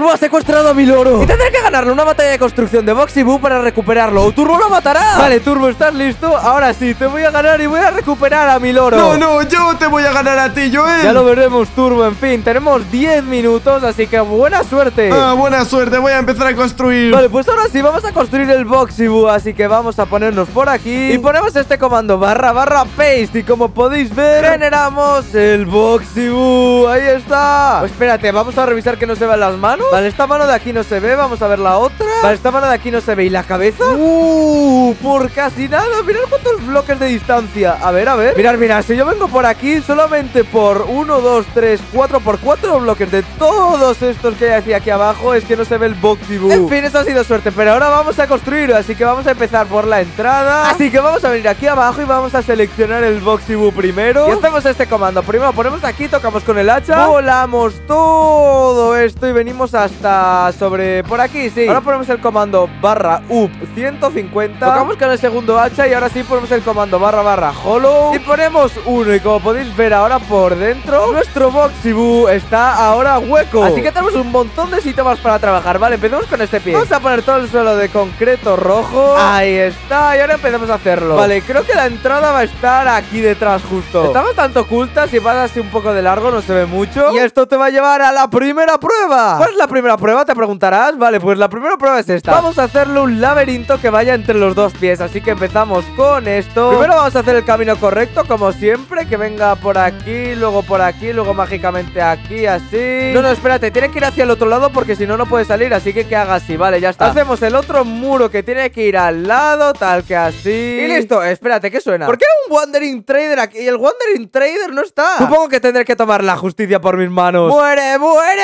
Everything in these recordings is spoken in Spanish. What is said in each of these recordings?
Turbo ha secuestrado a mi loro y tendré que ganarle una batalla de construcción de Boxy Boo para recuperarlo, o Turbo lo matará. Vale, Turbo, ¿estás listo? Ahora sí, te voy a ganar y voy a recuperar a mi loro. No, no, yo te voy a ganar a ti, Joel. Ya lo veremos, Turbo. En fin, tenemos 10 minutos, así que buena suerte. Buena suerte, voy a empezar a construir. Vale, pues ahora sí vamos a construir el Boxy Boo, así que vamos a ponernos por aquí y ponemos este comando /paste, y como podéis ver, generamos el Boxy Boo. Ahí está. Pues espérate, vamos a revisar que no se vean las manos. Vale, esta mano de aquí no se ve, vamos a ver la otra. Vale, esta mano de aquí no se ve. ¿Y la cabeza? Por casi nada. Mirad cuántos bloques de distancia. A ver, mirad, si yo vengo por aquí solamente por 1, 2, 3, 4 por 4 bloques de todos estos que hay aquí abajo, es que no se ve el Boxy Boo. En fin, esto ha sido suerte, pero ahora vamos a construir, así que vamos a empezar por la entrada. Así que vamos a venir aquí abajo y vamos a seleccionar el Boxy Boo primero. Y hacemos este comando. Primero ponemos aquí, tocamos con el hacha, volamos todo esto y venimos hasta sobre por aquí, sí. Ahora ponemos el comando /up 150. Tocamos con el segundo hacha y ahora sí ponemos el comando /hollow y ponemos 1. Y como podéis ver ahora por dentro, nuestro Boxy Boo está ahora hueco. Así que tenemos un montón de síntomas para trabajar. Vale, empecemos con este pie. Vamos a poner todo el suelo de concreto rojo. Ahí está, y ahora empezamos a hacerlo. Vale, creo que la entrada va a estar aquí detrás justo. Está bastante oculta, si vas así un poco de largo no se ve mucho. Y esto te va a llevar a la primera prueba. ¿Cuál es la primera prueba? Te preguntarás. Vale, pues la primera prueba es esta. Vamos a hacerle un laberinto que vaya entre los dos pies, así que empezamos con esto. Primero vamos a hacer el camino correcto, como siempre, que venga por aquí, luego mágicamente aquí, así. No, espérate, tiene que ir hacia el otro lado porque si no, no puede salir, así que haga así, vale, ya está. Hacemos el otro muro que tiene que ir al lado, tal que así. Y listo, espérate, ¿qué suena? ¿Por qué hay un Wandering Trader aquí? Y el Wandering Trader no está. Supongo que tendré que tomar la justicia por mis manos. ¡Muere!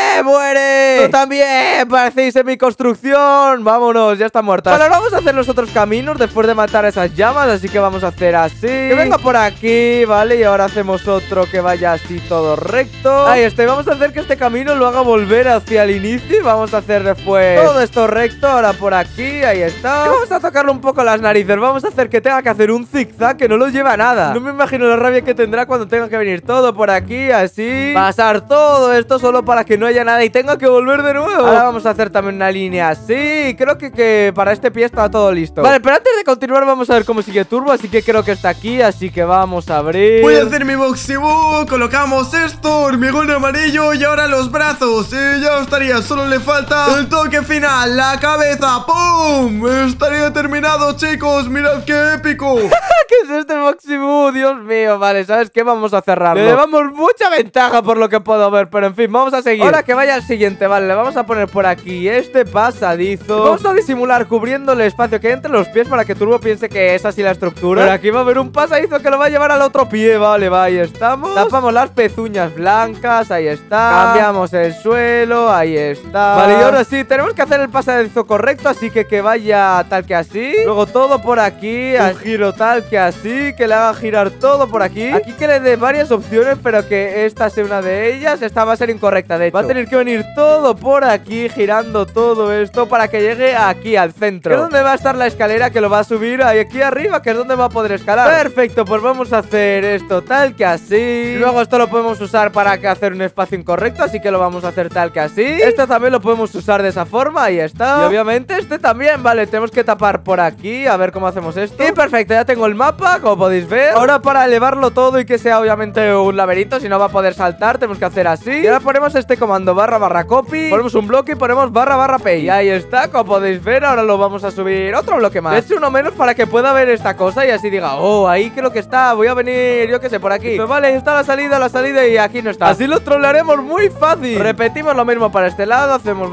¡Tú también! Parecéis en mi construcción. Vámonos, ya está muerta. Vale, ahora vamos a hacer los otros caminos después de matar a esas llamas, así que vamos a hacer así. Que venga por aquí, vale, y ahora hacemos otro que vaya así todo recto. Ahí está, y vamos a hacer que este camino lo haga volver hacia el inicio. Y vamos a hacer después todo esto recto, ahora por aquí, ahí está. Y vamos a tocarle un poco las narices. Vamos a hacer que tenga que hacer un zigzag que no lo lleva a nada. No me imagino la rabia que tendrá cuando tenga que venir todo por aquí, así. Pasar todo esto solo para que no haya nada y tenga que volver de nuevo. Ahora vamos a hacer también una línea así. Creo que para este pie está todo listo. Vale, pero antes de continuar vamos a ver cómo sigue Turbo. Así que creo que está aquí, así que vamos a abrir. Voy a hacer mi Boxy Boo. Colocamos esto, hormigón amarillo y ahora los brazos. Y ya estaría, solo le falta el toque final, la cabeza. ¡Pum! Estaría terminado, chicos. Mirad qué épico. ¿Qué es este Boxy Boo? Dios mío, vale, ¿sabes qué? Vamos a cerrarlo. Le llevamos mucha ventaja por lo que puedo ver, pero en fin, vamos a seguir. Ahora que vaya al siguiente, vale, le vamos a poner por aquí este pasadizo. Vamos a disimular cubriendo el espacio que hay entre los pies para que Turbo piense que es así la estructura. Pero aquí va a haber un pasadizo que lo va a llevar al otro pie, vale, ahí estamos. Tapamos las pezuñas blancas, ahí está. Cambiamos el suelo, ahí está. Vale, y ahora sí, tenemos que hacer el pasadizo correcto, así que vaya tal que así. Luego todo por aquí, un giro tal que así, que le haga girar todo por aquí. Aquí que le dé varias opciones, pero que esta sea una de ellas. Esta va a ser incorrecta, de hecho. Va a tener que venir todo por aquí, girando todo esto para que llegue aquí al centro. ¿Es donde va a estar la escalera que lo va a subir? Ahí aquí arriba, que es donde va a poder escalar. Perfecto, pues vamos a hacer esto tal que así. Y luego esto lo podemos usar para hacer un espacio incorrecto, así que lo vamos a hacer tal que así. Este también lo podemos usar de esa forma, ahí está. Y obviamente este también, vale, tenemos que tapar por aquí, a ver cómo hacemos esto. Y perfecto, ya tengo el mapa, como podéis ver. Ahora para elevarlo todo y que sea obviamente un laberinto, si no va a poder saltar, tenemos que hacer así. Y ahora ponemos este comando /copy, ponemos un bloque y ponemos /paste. Y ahí está, como podéis ver, ahora lo vamos a subir otro bloque más. Es uno menos para que pueda ver esta cosa y así diga, oh, ahí creo que está, voy a venir, yo qué sé, por aquí. Pues vale, ahí está la salida y aquí no está. Así lo trolearemos muy fácil. Repetimos lo mismo para este lado, hacemos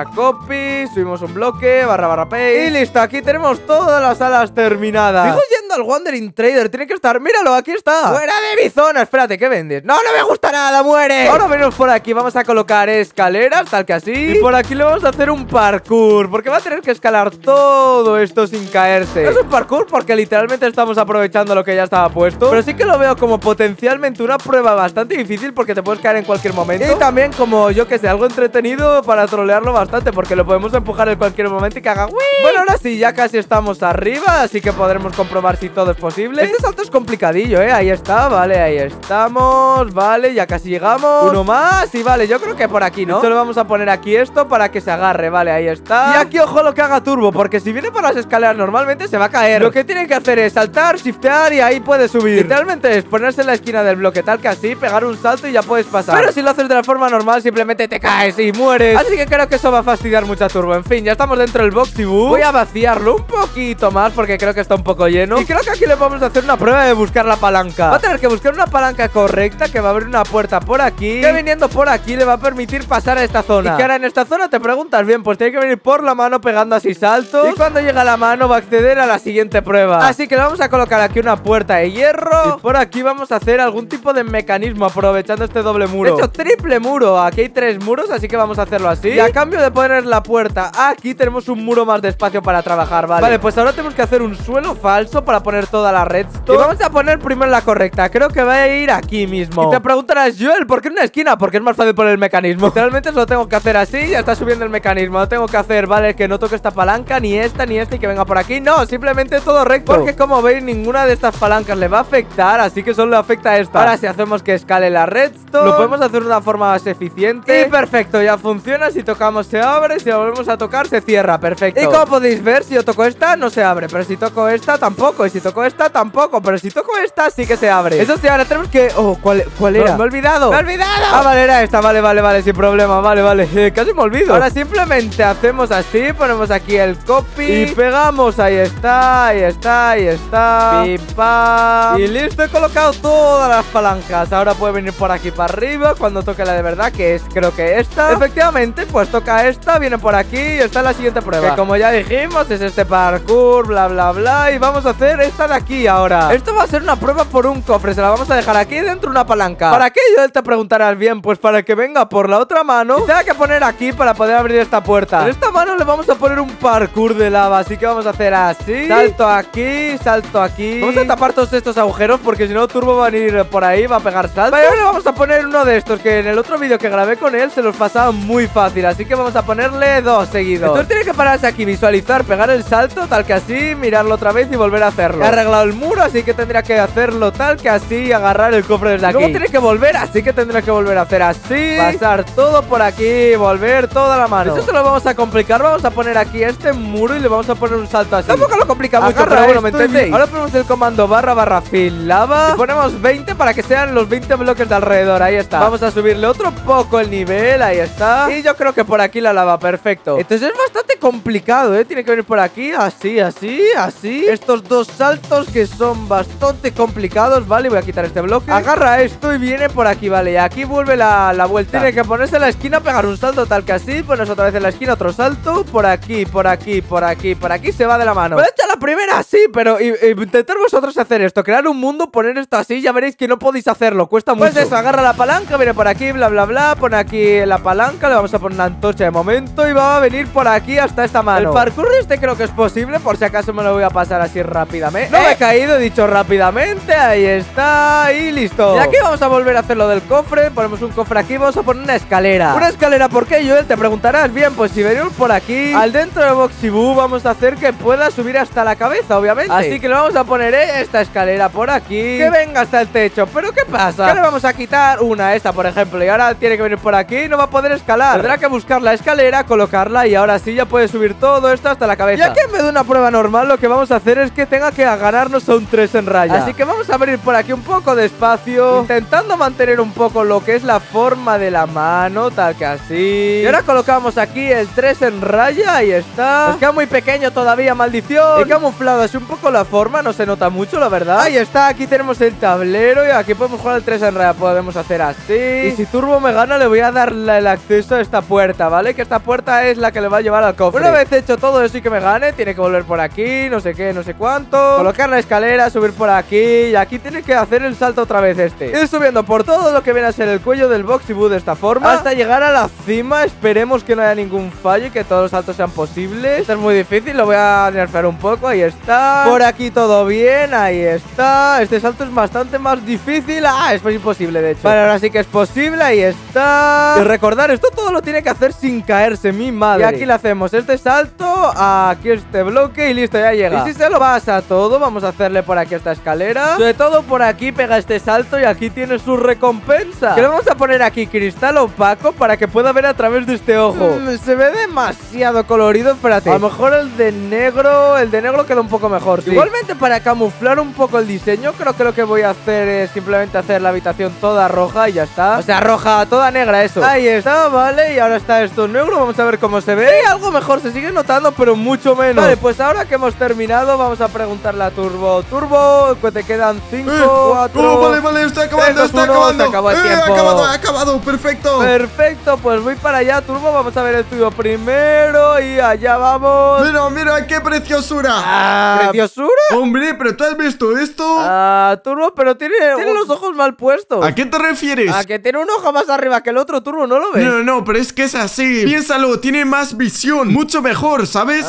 /copy, subimos un bloque, /paste. Y listo, aquí tenemos todas las alas terminadas. Sigo yendo al Wandering Trader, tiene que estar, míralo, aquí está. ¡Fuera de mi zona! Espérate, ¿qué vendes? ¡No, no me gusta nada, muere! Ahora venimos por aquí, vamos a colocar escaleras, tal que así. Y por aquí le vamos a hacer un parkour, porque va a tener que escalar todo esto sin caerse. No es un parkour porque literalmente estamos aprovechando lo que ya estaba puesto, pero sí que lo veo como potencialmente una prueba bastante difícil porque te puedes caer en cualquier momento. Y también como, yo que sé, algo entretenido para trolearlo bastante, porque lo podemos empujar en cualquier momento y que haga ¡uy! Bueno, ahora sí, ya casi estamos arriba, así que podremos comprobar si todo es posible. Este salto es complicadillo, ahí está, vale, ahí estamos. Vale, ya casi llegamos. Uno más y vale, yo creo que por aquí, ¿no? Esto le vamos a poner aquí esto para que se agarre, vale, ahí está. Y aquí ojo lo que haga Turbo, porque si viene por las escaleras normalmente se va a caer. Lo que tiene que hacer es saltar, shiftear y ahí puede subir. Literalmente es ponerse en la esquina del bloque tal que así, pegar un salto y ya puedes pasar. Pero si lo haces de la forma normal simplemente te caes y mueres. Así que creo que eso va a fastidiar mucho a Turbo. En fin, ya estamos dentro del Boxy-Boo. Voy a vaciarlo un poquito más porque creo que está un poco lleno. Y creo que aquí le vamos a hacer una prueba de buscar la palanca. Va a tener que buscar una palanca correcta que va a abrir una puerta por aquí, que viniendo por aquí le va a permitir pasar a esta zona. ¿Y qué hará en esta zona? Te preguntas. Bien, pues tiene que venir por la mano pegando así saltos. Y cuando llega a la mano va a acceder a la siguiente prueba. Así que le vamos a colocar aquí una puerta de hierro. Y por aquí vamos a hacer algún tipo de mecanismo aprovechando este doble muro. De hecho, triple muro. Aquí hay 3 muros, así que vamos a hacerlo así. Y a cambio de poner la puerta aquí, tenemos un muro más de espacio para trabajar, ¿vale? Vale, pues ahora tenemos que hacer un suelo falso para poner toda la redstone. Y vamos a poner primero la correcta. Creo que va a ir aquí mismo. Y te preguntarás, Joel, ¿por qué en una esquina? Porque es más fácil poner el mecanismo. Literalmente solo tengo que hacer así y ya está subiendo el mecanismo. No tengo que hacer, vale, que no toque esta palanca, ni esta, ni esta y que venga por aquí. No, simplemente todo recto. Porque como veis, ninguna de estas palancas le va a afectar, así que solo le afecta a esta. Ahora si hacemos que escale la redstone, lo podemos hacer de una forma más eficiente. Y perfecto, ya funciona. Si tocamos se abre, si volvemos a tocar se cierra, perfecto. Y como podéis ver, si yo toco esta no se abre, pero si toco esta tampoco, y si toco esta tampoco, pero si toco esta sí que se abre. Eso sí, ahora tenemos que... Oh, ¿cuál era? Me he olvidado. ¡Me he olvidado! Ah, vale, era esta, vale, sin problema, vale, casi me olvido. Ahora simplemente hacemos así, ponemos aquí el copy y pegamos, ahí está. Pipa. Y listo, he colocado todas las palancas. Ahora puede venir por aquí para arriba cuando toque la de verdad, que es creo que esta. Efectivamente, pues toca esta, viene por aquí y está en la siguiente prueba, que como ya dijimos es este parkour, bla bla bla. Y vamos a hacer esta de aquí ahora. Esto va a ser una prueba por un cofre, se la vamos a dejar aquí dentro una palanca. ¿Para qué? Joel, te preguntarás. Bien, pues para que venga por la otra mano y tenga que poner aquí para poder abrir esta puerta. En esta mano le vamos a poner un parkour de lava, así que vamos a hacer así. Salto aquí. Vamos a tapar todos estos agujeros porque si no Turbo va a venir por ahí, va a pegar saltos. Vale, ahora le vamos a poner uno de estos que en el otro vídeo que grabé con él se los pasaba muy fácil, así que vamos a ponerle 2 seguidos. Entonces tiene que pararse aquí, visualizar, pegar el salto tal que así, mirarlo otra vez y volver a hacerlo. He arreglado el muro, así que tendría que hacerlo tal que así y agarrar el cofre desde aquí. Luego tiene que volver, así que tendrá que volver a hacer así, pasar todo por aquí, volver toda la mano. Esto se lo vamos a complicar, vamos a poner aquí este muro y le vamos a poner un salto así. Tampoco lo complica mucho, pero bueno, ¿me entendéis? Ahora ponemos el comando / fill lava y ponemos 20 para que sean los 20 bloques de alrededor, ahí está. Vamos a subirle otro poco el nivel, ahí está. Y yo creo que por aquí la lava, perfecto. Entonces es bastante complicado, tiene que venir por aquí, así. Estos 2 saltos que son bastante complicados, vale, voy a quitar este bloque. Agarra esto y viene por aquí, vale, y aquí vuelve la vuelta. Tiene que ponerse en la esquina, pegar un salto tal que así, pones otra vez en la esquina otro salto, por aquí, se va de la mano. Voy a echar la primera así, pero intentar vosotros hacer esto, crear un mundo, poner esto así, ya veréis que no podéis hacerlo, cuesta mucho. Pues eso, agarra la palanca, viene por aquí, bla bla bla, pone aquí la palanca, le vamos a poner una antorcha de momento y va a venir por aquí hasta esta mano. El parkour este creo que es posible, por si acaso me lo voy a pasar así rápidamente. No me he caído, he dicho rápidamente, ahí está, y listo. Y aquí vamos a volver a hacer lo del cofre, ponemos un cofre aquí, vamos a poner una escalera. ¿Una escalera por qué, Joel? Te preguntarás. Bien, pues si venimos por aquí, al dentro del Boxy-Boo vamos a hacer que pueda subir hasta la cabeza, obviamente. Así que le vamos a poner esta escalera por aquí, que venga hasta el techo. ¿Pero qué pasa? Que le vamos a quitar esta, por ejemplo, y ahora tiene que venir por aquí y no va a poder escalar. Tendrá que buscar la escalera, colocarla y ahora sí ya puede subir todo esto hasta la cabeza. Y aquí en vez de una prueba normal lo que vamos a hacer es que tenga que ganarnos a un 3 en raya. Así que vamos a abrir por aquí un poco de espacio, intentando mantener un poco lo que es la forma de la mano, tal que así. Y ahora colocamos aquí el 3 en raya, ahí está. Nos queda muy pequeño todavía, maldición. He camuflado así un poco la forma, no se nota mucho, la verdad. Ahí está, aquí tenemos el tablero y aquí podemos jugar al 3 en raya. Podemos hacer así. Y si Turbo me gana, le voy a dar el acceso a esta puerta, ¿vale? Que esta puerta es la que le va a llevar al cofre. Una vez hecho todo eso y que me gane, tiene que volver por aquí, no sé qué, no sé cuánto, colocar la escalera, subir por aquí y aquí tiene que hacer el salto otra vez ir subiendo por todo lo que viene a ser el cuello del Boxy-Boo de esta forma hasta llegar a la cima. Esperemos que no haya ningún fallo y que todos los saltos sean posibles. Esto es muy difícil, lo voy a nerfear un poco, ahí está. Por aquí todo bien, ahí está. Este salto es bastante más difícil. Es imposible de hecho. Vale, ahora sí que es posible, ahí está. Y recordar, esto todo lo tiene que hacer sin caerse, mi madre. Y aquí le hacemos este salto, aquí este bloque y listo, ya llega. Y si se lo vas a todo. Vamos a hacerle por aquí esta escalera. Sobre todo por aquí pega este salto y aquí tiene su recompensa. Que le vamos a poner aquí cristal opaco para que pueda ver a través de este ojo. Se ve demasiado colorido. Espérate, a lo mejor el de negro queda un poco mejor, sí. Igualmente, para camuflar un poco el diseño, creo que lo que voy a hacer es simplemente hacer la habitación toda roja y ya está. O sea, roja, toda negra, eso. Ahí está, vale, y ahora está esto negro. Vamos a ver cómo se ve. Sí, algo mejor, se sigue notando, pero mucho menos. Vale, pues ahora que hemos terminado, vamos a preguntarle a Turbo. Turbo, pues te quedan 5, 4... Vale, estoy acabando, estoy acabando. Se acabó el tiempo. Acabado, perfecto. Perfecto, pues voy para allá, Turbo. Vamos a ver el tuyo primero y allá vamos. Mira, qué preciosura. ¿Preciosura? Hombre, pero ¿tú has visto esto? Turbo, pero tiene los ojos mal puestos. ¿A qué te refieres? A que tiene un ojo más arriba que el otro, Turbo, ¿no lo ves? No, pero es que es así. Piénsalo, tiene más visión, mucho mejor, ¿sabes?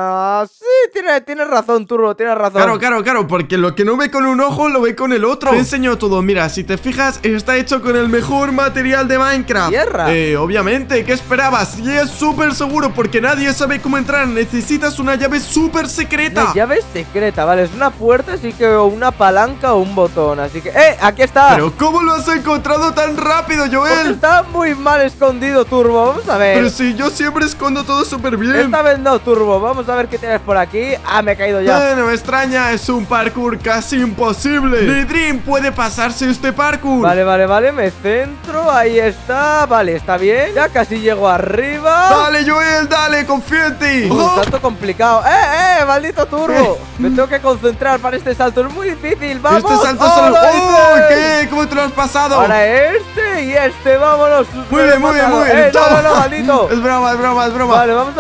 Sí, tienes razón, Turbo, tienes razón. Claro, porque lo que no ve con un ojo lo ve con el otro. Te enseño todo, mira, si te fijas, está hecho con el mejor material de Minecraft. ¿Tierra? Obviamente, ¿qué esperabas? Y es súper seguro porque nadie sabe cómo entrar. Necesitas una llave súper secreta. Una llave secreta, vale, es una puerta, así que o una palanca o un botón, así que... aquí está. Pero ¿cómo lo has encontrado tan rápido, Joel? Porque está muy mal escondido, Turbo, vamos a ver. Pero si yo siempre escondo todo súper bien. Esta vez no, Turbo, vamos a ver qué tienes por aquí. Me he caído ya. No me extraña, es un parkour casi imposible. Ni Dream puede pasarse este parkour. Vale, me centro, ahí está. Vale, está bien, ya casi llego arriba. Dale, Joel, dale, confía en ti. Un salto complicado. Maldito Turbo. Me tengo que concentrar para este salto, es muy difícil, vamos. Este salto solo... ¿Qué? ¿Cómo te lo has pasado? Ahora este y este, vámonos. Muy bien. No, maldito. Es broma. Vale, vamos a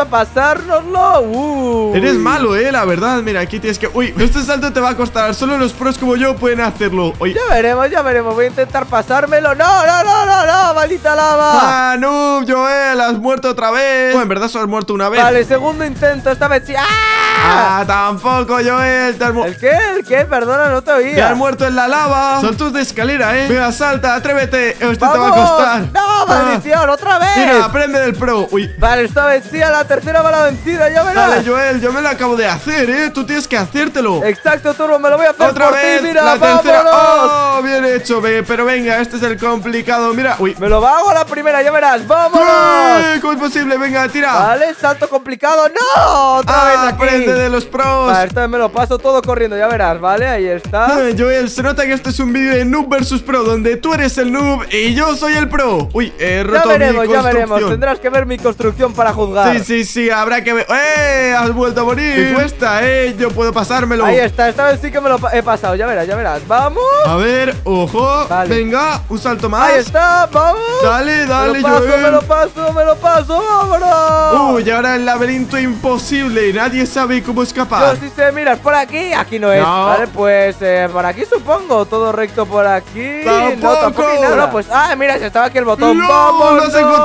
pasárnoslo. Eres malo, la verdad. Mira, aquí tienes que... Uy, este salto te va a costar. Solo los pros como yo pueden hacerlo. Uy. Ya veremos. Voy a intentar pasármelo. No, maldita lava. No, Joel, has muerto otra vez. En verdad solo has muerto una vez. Vale, segundo intento, esta vez sí. Tampoco, Joel. ¿El qué? Perdona, no te oía. Te has muerto en la lava. Saltos de escalera, Venga, salta, atrévete. Esto te va a costar. No, maldición, otra vez. Mira, aprende del pro. Uy. Vale, esta vez sí, a la tercera va la vencida, ya verás. Dale, Joel, yo me lo acabo de hacer, Tú tienes que hacértelo. Exacto, Turbo, me lo voy a hacer otra por vez, ti, mira, la tercera. ¡vámonos! Bien hecho, pero venga, este es el complicado. Mira, uy. Me lo hago a la primera, ya verás, ¡vámonos! ¿Cómo es posible? Venga, tira. Vale, salto complicado. ¡No! Otra vez aquí. Aprende de los pros. Vale, esta vez me lo paso todo corriendo, ya verás, ¿vale? Ahí está. Joel, se nota que este es un vídeo de noob versus pro, donde tú eres el noob y yo soy el pro. Uy, he roto mi construcción. Ya veremos, tendrás que ver mi construcción para juzgar. Sí, habrá que ver. Has vuelto a morir. Me cuesta, yo puedo pasármelo. Ahí está, esta vez sí que me lo he pasado, ya verás. Vamos. A ver, ojo. Vale. Venga, un salto más. Ahí está, vamos. Dale, Joel. Me lo paso, vámonos. Y ahora el laberinto imposible. Nadie sabe cómo escapar. Yo sí sé, miras por aquí no es. Vale, pues por aquí supongo. Todo recto por aquí. Tampoco nada. Pues, mira, se estaba aquí el botón. ¡No! ¡Vamos!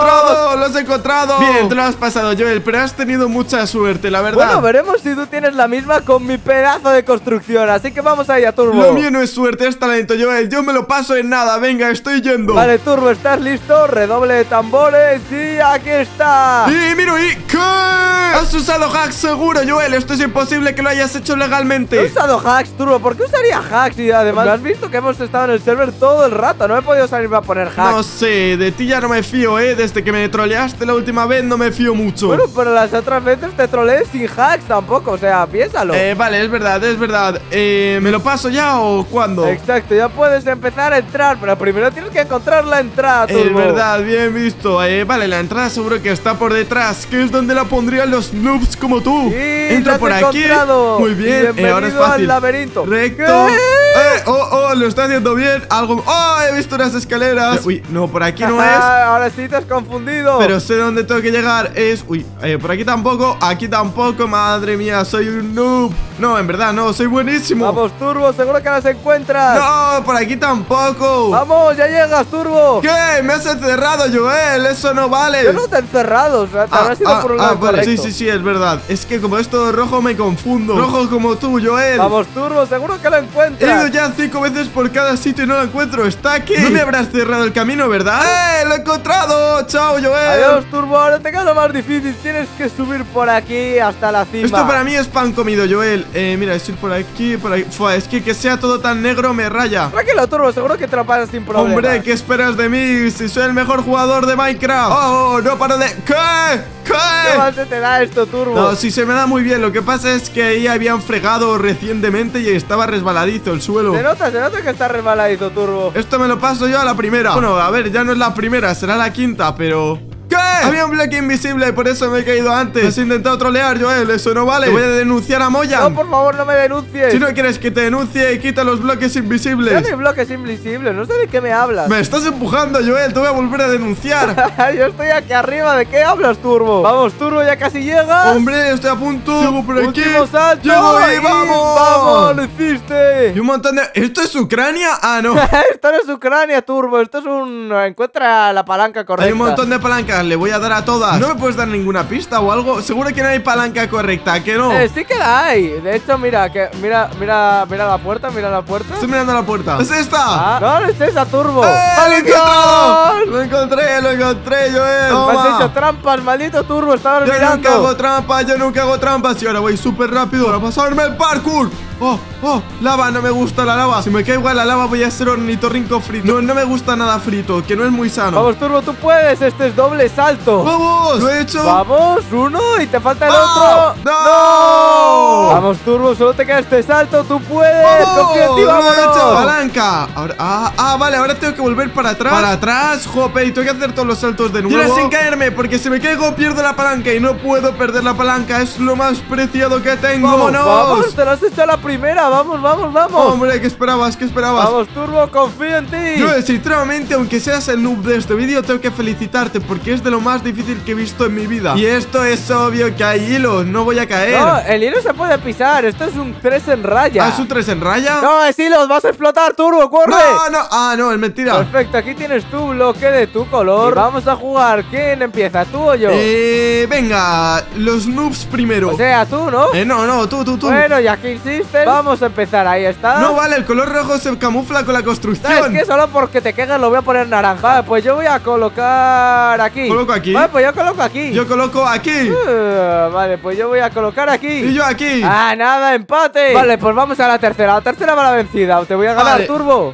Lo has encontrado. Bien, te lo has pasado, Joel, pero has tenido mucha suerte, la verdad. Bueno, veremos si tú tienes la misma con mi pedazo de construcción. Así que vamos allá, Turbo. Lo mío no es suerte, es talento, Joel. Yo me lo paso en nada. Venga, estoy yendo. Vale, Turbo, ¿estás listo? Redoble de tambores. Y aquí está. Y mira, ¿qué? Has usado hacks seguro, Joel. Esto es imposible que lo hayas hecho legalmente. He usado hacks, Turbo. ¿Por qué usaría hacks? Y además, ¿has visto que hemos estado en el server todo el rato? No he podido salirme a poner hacks. No sé, de ti ya no me fío, Desde que me troleaste la última vez no me fío mucho. Bueno, pero las otras veces te troleé sin hacks tampoco. O sea, piénsalo. Vale, es verdad. ¿Me lo paso ya o cuándo? Exacto, ya puedes empezar a entrar, pero primero tienes que encontrar la entrada, Turbo. Es verdad, bien visto. Vale, la entrada seguro que está por detrás, que es donde la pondrían los noobs como tú. Sí, entra por aquí. Muy bien, ahora es fácil. Al laberinto. Recto. Lo está haciendo bien. Algo. He visto unas escaleras. Uy, no, por aquí no es. Ahora sí te has confundido. Pero sé dónde tengo que llegar. Por aquí tampoco. Aquí tampoco. Madre mía, soy un noob. No, en verdad no, soy buenísimo. Vamos, Turbo, seguro que las encuentras. No, por aquí tampoco. Vamos, ya llegas, Turbo. ¿Qué? Me has encerrado, Joel. Eso no vale. Yo no te he encerrado, o sea, te habrás ido por un lado vale, correcto. sí, es verdad. Es que como es todo rojo me confundo. Rojo como tú, Joel. Vamos, Turbo, seguro que lo encuentras. ya 5 veces por cada sitio y no lo encuentro. Está aquí. No me habrás cerrado el camino, ¿verdad? ¡Lo he encontrado! ¡Chao, Joel! Adiós, Turbo. Ahora te queda lo más difícil. Tienes que subir por aquí hasta la cima. Esto para mí es pan comido, Joel. Mira, es ir por aquí, por ahí. Fua, es que sea todo tan negro me raya. Tranquilo, Turbo. Seguro que te lo pasas sin problema. Hombre, ¿qué esperas de mí? Si soy el mejor jugador de Minecraft. ¡Oh, no paro de... ¿Qué? ¿Qué mal se te da esto, Turbo? No, sí se me da muy bien. Lo que pasa es que ahí habían fregado recientemente y estaba resbaladizo el suelo. Se nota que está resbaladizo, Turbo. Esto me lo paso yo a la primera. Bueno, a ver, ya no es la primera, será la quinta, pero... ¿Qué? Había un bloque invisible y por eso me he caído antes. Has intentado trolear, Joel, eso no vale. Te voy a denunciar a Moyan. No, por favor, no me denuncies. Si no quieres que te denuncie, quita los bloques invisibles. No hay bloques invisibles, no sé de qué me hablas. Me estás empujando, Joel, te voy a volver a denunciar. Yo estoy aquí arriba, ¿de qué hablas, Turbo? Vamos, Turbo, ya casi llegas. Hombre, estoy a punto. Llego por aquí. Último salto. Llego ahí, vamos. Vamos, lo hiciste. Y un montón de... ¿Esto es Ucrania? Ah, no. Esto no es Ucrania, Turbo, esto es un... Encuentra la palanca correcta. Hay un montón de palancas, le voy a dar a todas. ¿No me puedes dar ninguna pista o algo? Seguro que no hay palanca correcta, ¿que no? Sí que la hay. De hecho, mira la puerta, mira la puerta. Estoy mirando la puerta. ¿Es esta? Ah, no es esa, Turbo. ¡Lo he encontrado! Lo encontré, Joel. Me has hecho trampas, maldito Turbo, estaba mirando. Yo nunca hago trampas. Y ahora voy súper rápido para pasarme el parkour. Oh, lava, no me gusta la lava. Si me caigo a la lava voy a ser ornitorrinco frito. No me gusta nada frito, que no es muy sano. Vamos, Turbo, tú puedes, este es doble salto. ¡Vamos! ¡Lo he hecho! Vamos, uno y te falta el otro. ¡No! Vamos, Turbo, solo te queda este salto, tú puedes. Confía en ti, ¡Lo he hecho! vámonos. Palanca. Ahora, vale, ahora tengo que volver para atrás. Para atrás, jope, y tengo que hacer todos los saltos de nuevo. Y ahora sin caerme, porque si me caigo pierdo la palanca y no puedo perder la palanca. Es lo más preciado que tengo. ¡Vámonos! Vamos, te lo has hecho a la primera, vamos. Hombre, ¿qué esperabas? Vamos, Turbo, confío en ti. Yo, sinceramente, aunque seas el noob de este vídeo, tengo que felicitarte porque es de lo más difícil que he visto en mi vida. Y esto es obvio que hay hilos, no voy a caer. No, el hilo se puede pisar, esto es un 3 en raya. ¿Ah, es un 3 en raya? No, es hilos, vas a explotar, Turbo, corre. No, es mentira. Perfecto, aquí tienes tu bloque de tu color. Y vamos a jugar, ¿quién empieza, tú o yo? Venga, los noobs primero. O sea, tú, ¿no? No, tú. Bueno, ya que insistes, vamos a empezar, ahí está. No vale, el color rojo se camufla con la construcción. Es que solo porque te quejas lo voy a poner naranja. Vale, pues yo voy a colocar aquí. ¿Coloco aquí? Vale, pues yo coloco aquí. Yo coloco aquí. Vale, pues yo voy a colocar aquí. Y yo aquí. Ah, nada, empate. Vale, pues vamos a la tercera. La tercera va la vencida. Te voy a ganar, Turbo.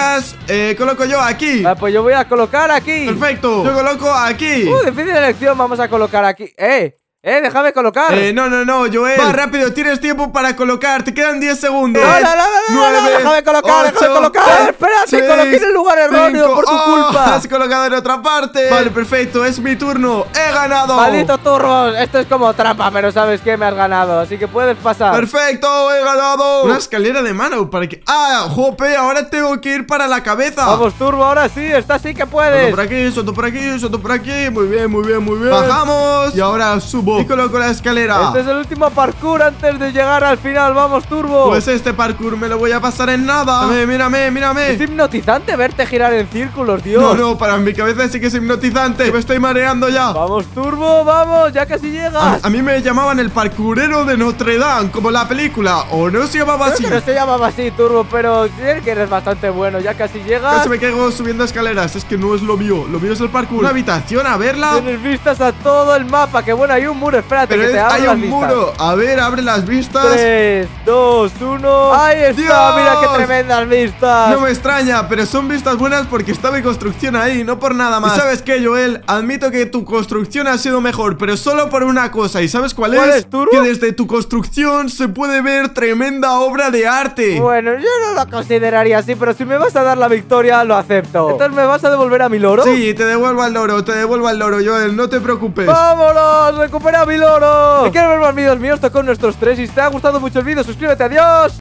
Coloco yo aquí. Vale, pues yo voy a colocar aquí. Perfecto. Yo coloco aquí. Difícil elección. Vamos a colocar aquí. Déjame colocar. No, Joel. Va rápido, tienes tiempo para colocar. Te quedan 10 segundos. No, déjame colocar, 8, espérate, 6, coloqué en el lugar erróneo por tu culpa. Has colocado en otra parte. Vale, perfecto, es mi turno. He ganado. Maldito Turbo, esto es como trampa, pero sabes que me has ganado, así que puedes pasar. Perfecto, he ganado. Una escalera de mano para que... jope, ahora tengo que ir para la cabeza. Vamos, Turbo, ahora sí, esta sí que puedes. Salto por aquí. Muy bien. Bajamos y ahora subo. Y coloco la escalera. Este es el último parkour antes de llegar al final. Vamos, Turbo. Pues este parkour me lo voy a pasar en nada. Mírame. Es hipnotizante verte girar en círculos, Dios. No, para mi cabeza sí que es hipnotizante. Me estoy mareando ya. Vamos, Turbo, vamos, ya casi llegas. A mí me llamaban el parkourero de Notre Dame, como la película. ¿O no se llamaba así? No se llamaba así, Turbo, pero que eres bastante bueno. Ya casi llegas. Casi me caigo subiendo escaleras. Es que no es lo mío. Lo mío es el parkour. Una habitación, a verla. Tienes vistas a todo el mapa. Que bueno, hay un muro. Espérate, pero que te abro hay un muro. A ver, abre las vistas. 3, 2, 1. Ahí está. ¡Dios! Mira qué tremendas vistas. No me extraña, pero son vistas buenas porque está mi construcción ahí, no por nada más. ¿Y sabes qué, Joel? Admito que tu construcción ha sido mejor, pero solo por una cosa. ¿Y sabes cuál es? Turbo? Que desde tu construcción se puede ver tremenda obra de arte. Bueno, yo no lo consideraría así, pero si me vas a dar la victoria, lo acepto. Entonces, ¿me vas a devolver a mi loro? Sí, te devuelvo al loro, Joel, no te preocupes. ¡Vámonos! ¡Recupera mi loro! Si quieres ver más vídeos míos, toca nuestros 3. Y si te ha gustado mucho el vídeo, suscríbete. ¡Adiós!